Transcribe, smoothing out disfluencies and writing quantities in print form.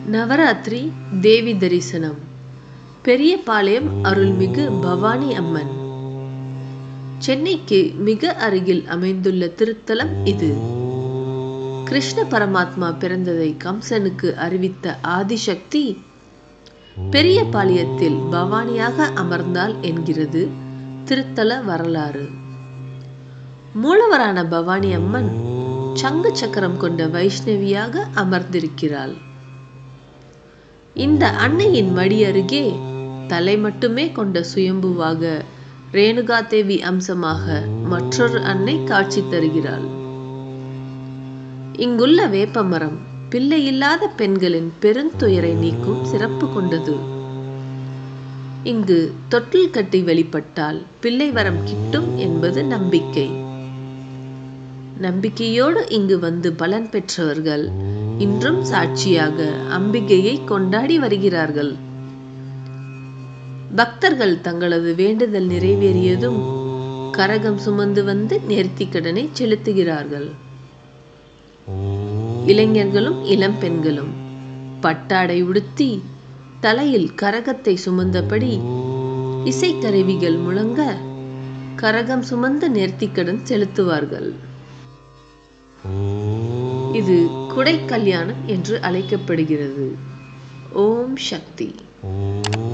நவராத்திரி தேவி தரிசனம். பெரியபாளையம் அருள்மிகு பவானி அம்மன். சென்னைக்கு மிக அருகில் அமைந்துள்ள திருத்தலம் இது. கிருஷ்ண பரமாத்மா பிறந்ததை கம்சனுக்கு அறிவித்த ஆதிசக்தி பெரியபாளையத்தில் பவானியாக அமர்ந்தாள் என்கிறது திருத்தல வரலாறு. மூலவரான பவானி அம்மன் சங்கு சக்கரம் கொண்ட வைஷ்ணவியாக அமர்ந்திருக்கிறாள். இந்த அன்னையின் மடி அருகே தலை மட்டுமே கொண்ட சுயம்புவாக ரேணுகா தேவி அம்சமாக மற்றொரு அன்னை காட்சி தருகிறாள். இங்குள்ள வேப்பமரம் பிள்ளை இல்லாத பெண்களின் பெருந்துயரை நீக்கும் சிறப்பு கொண்டது. இங்கு தொட்டில் கட்டி வெளிப்பட்டால் பிள்ளை வரம் கிட்டும் என்பது நம்பிக்கை. நம்பிக்கையோடு இங்கு வந்து பலன் பெற்றவர்கள் இன்றும் சாட்சியாக அம்பிகையை கொண்டாடி வருகிறார்கள். பக்தர்கள் தங்களது வேண்டுதல் நிறைவேறியதும் கரகம் சுமந்து வந்து நேர்த்திக்கடனை செலுத்துகிறார்கள். இளைஞர்களும் இளம் பெண்களும் பட்டாடை உடுத்தி தலையில் கரகத்தை சுமந்தபடி இசைக்கருவிகள் முழங்க கரகம் சுமந்து நேர்த்திக்கடன் செலுத்துவார்கள். இது குடை கல்யாணம் என்று அழைக்கப்படுகிறது. ஓம் சக்தி.